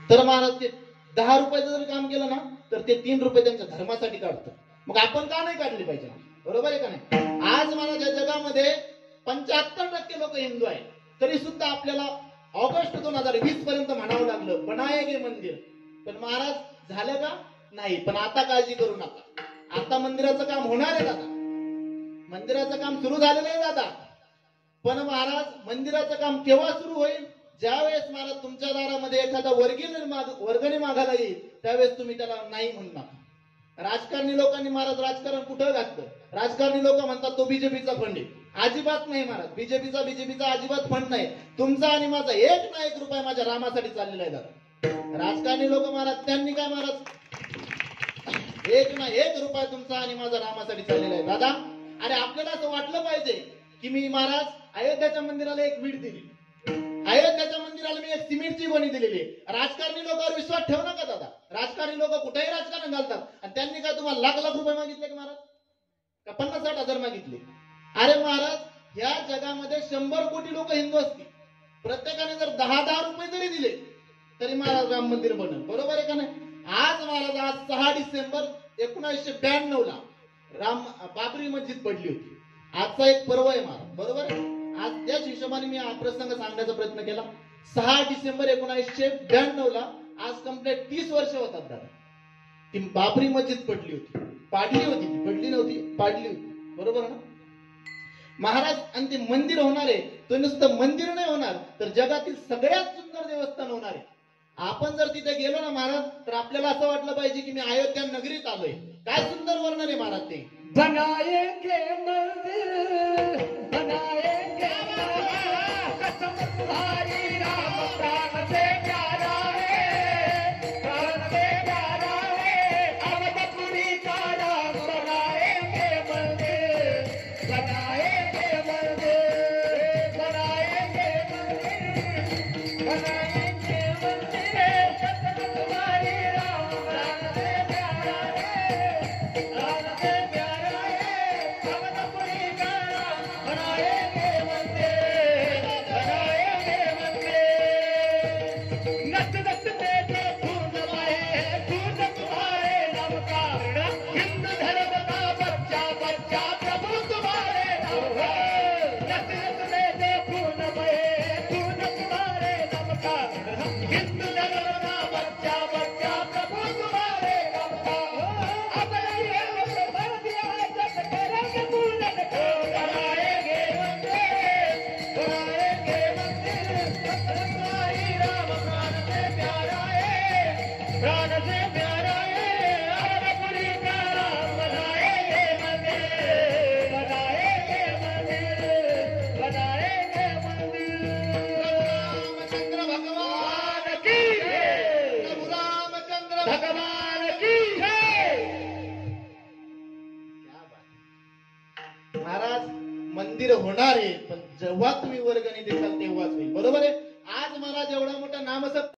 तर महाराज ते 10 रुपयाचं जर काम केलं ना तर ते 3 रुपये त्यांच्या धर्मासाठी काढतात. मग आपण का नाही काढले पाहिजे? बरोबर आहे का नाही? आज महाराज या जगामध्ये 75% लोक हिंदू आहे, तरी सुद्धा आपल्याला ऑगस्ट 2020 पर्यंत म्हणावं लागलं बनाएगे मंदिर. पण महाराज झालं का? नाही. पण आता काळजी करू नका, आता मंदिराचं काम होणार आहे दादा, मंदिराचं काम सुरू झालेलं आहे दादा. पण महाराज मंदिराचं काम केव्हा सुरू होईल? ज्यावेळेस महाराज तुमच्या दारामध्ये एखादा वर्गणी मागायला येईल त्यावेळेस तुम्ही त्याला नाही म्हणू नका. राजकारणी लोकांनी महाराज राजकारण कुठं घातलं? राजकारणी लोक म्हणतात तो बीजेपीचा फंड आहे. अजिबात नाही महाराज, बीजेपीचा अजिबात फंड नाही. तुमचा आणि माझा एक ना एक रुपया माझ्या रामासाठी चाललेला आहे दादा. राजकारणी लोक महाराज त्यांनी काय महाराज एक ना एक रुपया तुमचा आणि माझा रामासाठी चाललेला आहे दादा. अरे आपल्याला असं वाटलं पाहिजे की मी महाराज अयोध्याच्या मंदिराला एक वीट दिली, अयोध्याच्या मंदिराला मी एक सिमेंटची गोणी दिलेली. राजकारणी लोकांवर विश्वास ठेवू नका दादा. राजकारणी लोक कुठेही राजकारण घालतात आणि त्यांनी काय तुम्हाला लाख लाख रुपये मागितले का महाराज? का 50-60 हजार मागितले? अरे महाराज या जगामध्ये 100 कोटी लोक हिंदू असतील, प्रत्येकाने जर 10-10 रुपये जरी दिले तरी महाराज राम मंदिर बनल. बरोबर आहे का नाही? आज महाराज आज 6 डिसेंबर 1992 ला बाबरी मस्जिद पडली होती. आजचा एक पर्व आहे महाराज. बरोबर आहे? आज त्याच हिशोबाने मी हा प्रसंग सांगण्याचा प्रयत्न केला. 6 डिसेंबर 1992 ला आज कंप्लीट 30 वर्ष होतात दादा. ती बाबरी मस्जिद पडली होती, पाडली होती, पडली नव्हती, पाडली होती. बरोबर ना महाराज? आणि ते मंदिर होणार आहे, तो नुसतं मंदिर नाही होणार तर जगातील सगळ्यात सुंदर देवस्थान होणार आहे. आपण जर तिथे गेलो ना महाराज तर आपल्याला असं वाटलं पाहिजे की मी अयोध्या नगरीत आलोय. काय सुंदर वर्णन आहे महाराज ते. बनाएंगे मंदिर, बनाएंगे कसम तुम्हारी राम प्राण से प्यारा है, प्राण से प्यारा है, अवधपुरी का राम बनाएंगे मंदिर, बनाएंगे मंदिर, बनाएंगे मंदिर, बनाएंगे मंदिर कसम तुम्हारी राम प्राण से प्यारा है, प्राण से प्यारा है, अवधपुरी का राम बनाएंगे मंदिर, बनाएंगे मंदिर। नच नच में जो खून बहे खून तुम्हारे नाम का, हिंदू धर्म का बच्चा बच्चा प्रभु तुम्हारे नाम का। नच नच में जो खून बहे खून तुम्हारे नाम का, हिंदू धर्म का बच्चा बच्चा प्रभु तुम्हारे नाम का। अब ये भर दिया जब करेंगे पूजन को, बनाएंगे मंदिर, बनाएंगे मंदिर तुम्हारी राम प्राण से प्यारा है, प्राण से प्यारा है, अवधपुरी का राम बनाएंगे मंदिर, बनाएंगे मंदिर, बनाएंगे मंदिर। रामचंद्र भगवान की जय, प्रभु रामचंद्र भगवान की जय। क्या बात. महाराज मंदिर होणार आहे पण जेव्हा तुम्ही वर्गणी देसाल तेव्हाच होईल. बरोबर आहे? आज महाराज एवढा मोठा नामसत्ता